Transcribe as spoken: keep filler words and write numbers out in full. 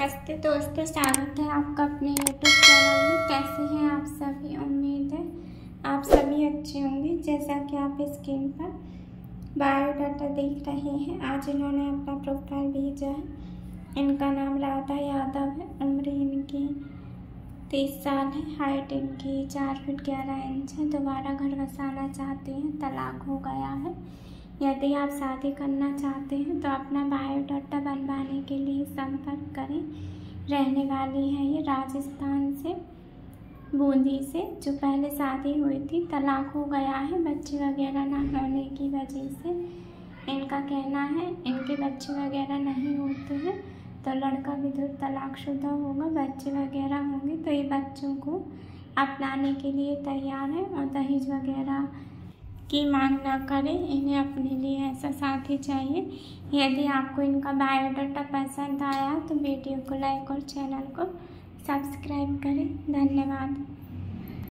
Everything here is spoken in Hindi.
नमस्ते दोस्तों, स्वागत है आपका अपने यूट्यूब चैनल में। कैसे हैं आप सभी? उम्मीद है आप सभी अच्छे होंगे। जैसा कि आप स्क्रीन पर बायोडाटा देख रहे हैं, आज इन्होंने अपना प्रोफाइल भेजा है। इनका नाम राधा यादव है, उम्र इनकी तीस साल है, हाइट इनकी चार फीट ग्यारह इंच है। दोबारा घर बसाना चाहती हैं, तलाक हो गया है। यदि आप शादी करना चाहते हैं तो अपना बायोडाटा बनवाने के लिए संपर्क करें। रहने वाली है ये राजस्थान से, बूंदी से। जो पहले शादी हुई थी, तलाक हो गया है बच्चे वगैरह ना होने की वजह से। इनका कहना है इनके बच्चे वगैरह नहीं होते हैं तो लड़का भी तो तलाकशुदा होगा, बच्चे वगैरह होंगे तो ये बच्चों को अपनाने के लिए तैयार है और दहेज वगैरह की मांग ना करें। इन्हें अपने लिए ऐसा साथी चाहिए। यदि आपको इनका बायोडाटा पसंद आया तो वीडियो को लाइक और चैनल को सब्सक्राइब करें। धन्यवाद।